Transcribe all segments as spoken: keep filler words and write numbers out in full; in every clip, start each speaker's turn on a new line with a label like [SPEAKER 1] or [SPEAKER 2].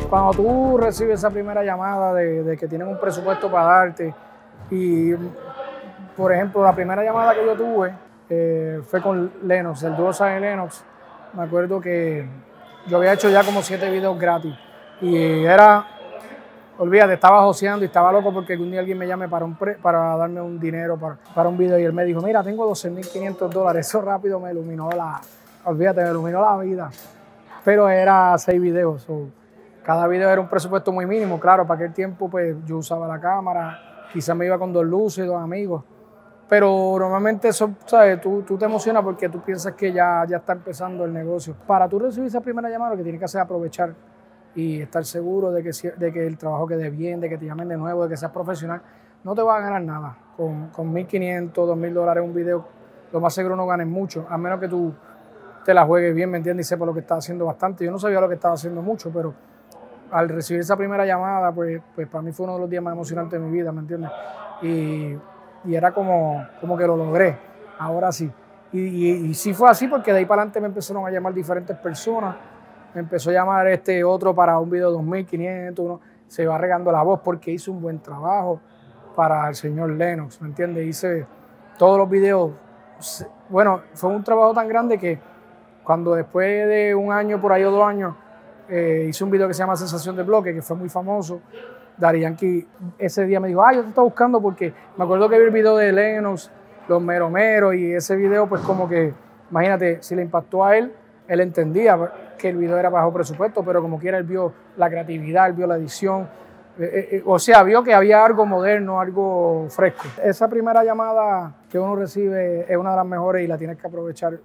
[SPEAKER 1] Cuando tú recibes esa primera llamada de, de que tienen un presupuesto para darte y, por ejemplo, la primera llamada que yo tuve eh, fue con Lennox, el dúo Zion y Lennox. Me acuerdo que yo había hecho ya como siete videos gratis y era, olvídate, estaba joseando y estaba loco porque un día alguien me llame para, un pre, para darme un dinero para, para un video y él me dijo, mira, tengo doce mil quinientos dólares. Eso rápido me iluminó la, olvídate, me iluminó la vida. Pero era seis videos. So, cada video era un presupuesto muy mínimo. Claro, para aquel tiempo pues yo usaba la cámara, quizás me iba con dos luces, dos amigos. Pero normalmente eso, ¿sabes? Tú, tú te emocionas porque tú piensas que ya, ya está empezando el negocio. Para tú recibir esa primera llamada, lo que tienes que hacer es aprovechar y estar seguro de que, de que el trabajo quede bien, de que te llamen de nuevo, de que seas profesional. No te vas a ganar nada. Con, con mil quinientos, dos mil dólares un video, lo más seguro no ganes mucho, a menos que tú te la juegues bien, ¿me entiendes? Y sepas lo que estás haciendo bastante. Yo no sabía lo que estaba haciendo mucho, pero al recibir esa primera llamada, pues, pues para mí fue uno de los días más emocionantes de mi vida, ¿me entiendes? Y, y era como, como que lo logré, ahora sí. Y, y, y sí fue así porque de ahí para adelante me empezaron a llamar diferentes personas. Me empezó a llamar este otro para un video de dos mil quinientos, uno se va regando la voz porque hice un buen trabajo para el señor Lennox, ¿me entiendes? Hice todos los videos. Bueno, fue un trabajo tan grande que cuando después de un año, por ahí o dos años, eh, hice un video que se llama Sensación de Bloque, que fue muy famoso. Daddy Yankee ese día me dijo, ah, yo te estaba buscando porque me acuerdo que vi el video de Lennox, los Mero Mero, y ese video pues como que, imagínate, si le impactó a él, él entendía que el video era bajo presupuesto, pero como quiera él vio la creatividad, él vio la edición, eh, eh, o sea, vio que había algo moderno, algo fresco. Esa primera llamada que uno recibe es una de las mejores y la tienes que aprovechar.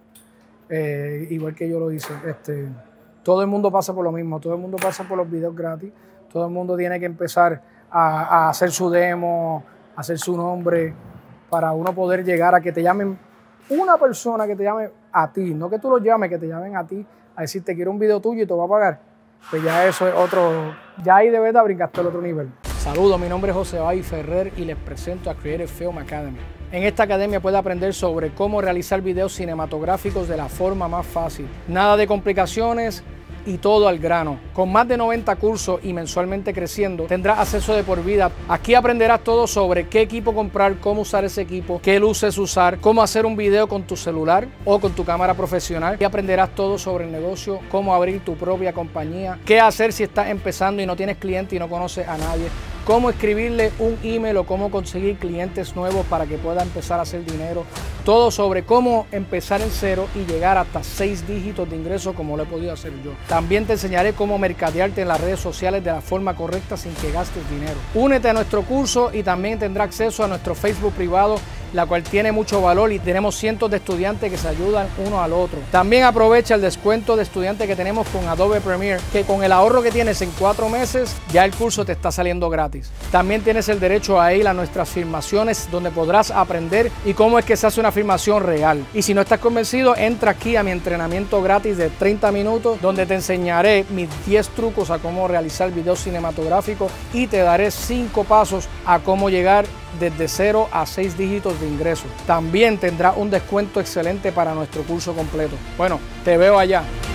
[SPEAKER 1] Eh, igual que yo lo hice. Este, todo el mundo pasa por lo mismo, todo el mundo pasa por los videos gratis, todo el mundo tiene que empezar a, a hacer su demo, a hacer su nombre, para uno poder llegar a que te llamen una persona, que te llame a ti, no que tú lo llames, que te llamen a ti, a decirte quiero un video tuyo y te voy a pagar. Pues ya eso es otro, ya ahí de verdad brincaste al otro nivel. Saludos, mi nombre es José Bay Ferrer y les presento a Creative Film Academy. En esta academia puede aprender sobre cómo realizar videos cinematográficos de la forma más fácil. Nada de complicaciones y todo al grano. Con más de noventa cursos y mensualmente creciendo, tendrás acceso de por vida. Aquí aprenderás todo sobre qué equipo comprar, cómo usar ese equipo, qué luces usar, cómo hacer un video con tu celular o con tu cámara profesional. Y aprenderás todo sobre el negocio, cómo abrir tu propia compañía, qué hacer si estás empezando y no tienes cliente y no conoces a nadie, cómo escribirle un email o cómo conseguir clientes nuevos para que pueda empezar a hacer dinero. Todo sobre cómo empezar en cero y llegar hasta seis dígitos de ingresos como lo he podido hacer yo. También te enseñaré cómo mercadearte en las redes sociales de la forma correcta sin que gastes dinero. Únete a nuestro curso y también tendrás acceso a nuestro Facebook privado, la cual tiene mucho valor y tenemos cientos de estudiantes que se ayudan uno al otro. También aprovecha el descuento de estudiantes que tenemos con Adobe Premiere, que con el ahorro que tienes en cuatro meses, ya el curso te está saliendo gratis. También tienes el derecho a ir a nuestras filmaciones donde podrás aprender y cómo es que se hace una filmación real. Y si no estás convencido, entra aquí a mi entrenamiento gratis de treinta minutos, donde te enseñaré mis diez trucos a cómo realizar videos cinematográficos y te daré cinco pasos a cómo llegar desde cero a seis dígitos de ingresos. También tendrá un descuento excelente para nuestro curso completo. Bueno, te veo allá.